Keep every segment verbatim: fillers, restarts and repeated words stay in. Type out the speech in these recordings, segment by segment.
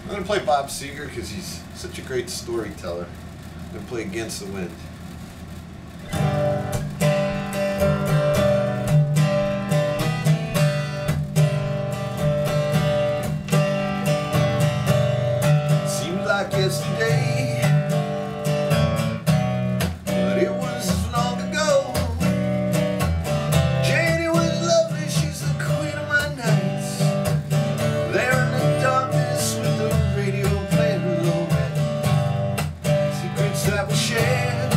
I'm going to play Bob Seger because he's such a great storyteller. I'm going to play Against the Wind. Seemed like yesterday, but it was long ago. Janie was lovely, she's the queen of my nights. There in the darkness with the radio playing low, secrets that we shared,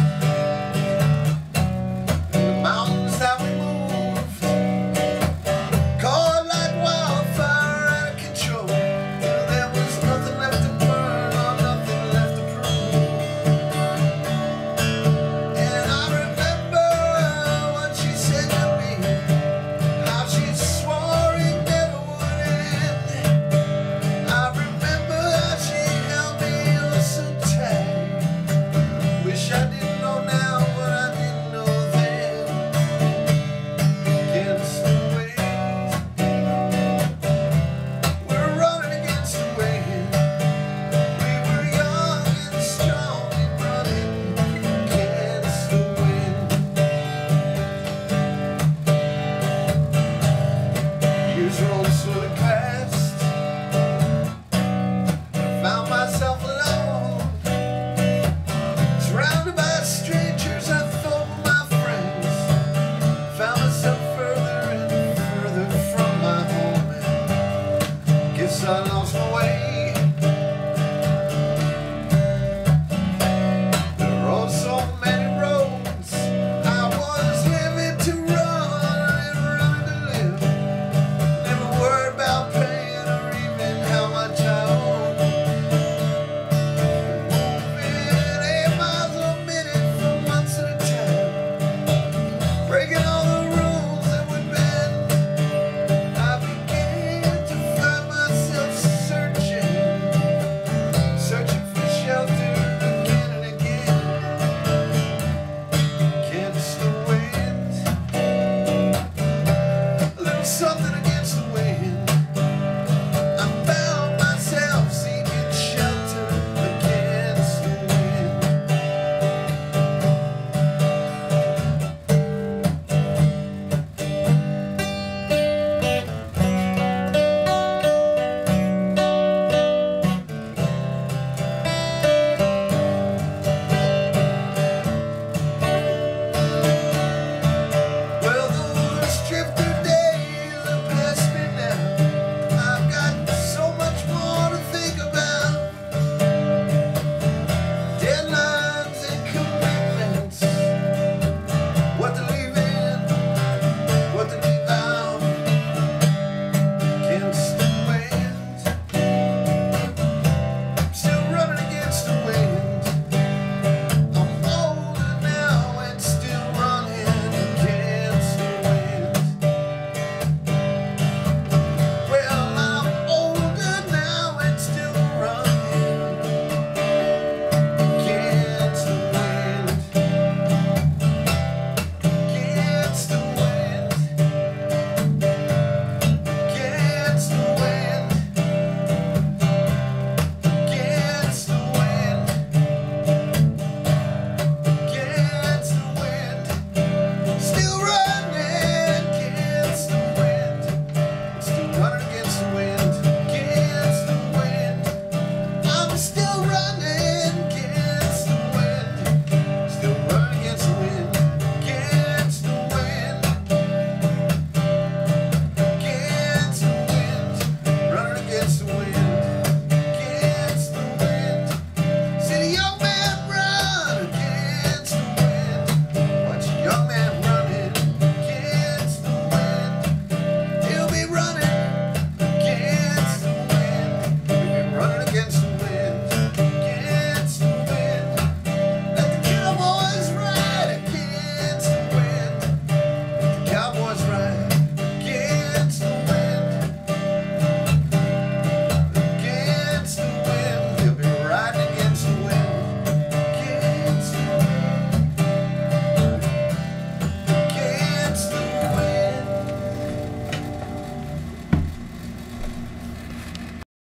and the mountains that we moved, caught like wildfire out of control. There was nothing left to burn or nothing left to prove. And I remember what she said to me, how she swore it never would end. I remember how she held me oh so tight. Wish I didn't know now what I didn't know then. Against the wind, we're running against the wind. We were young and strong and running against the wind. Years rolled slowly past. I found myself alone, surrounded by strangers I thought were my friends. Found myself further and further from my home. Guess I lost my way.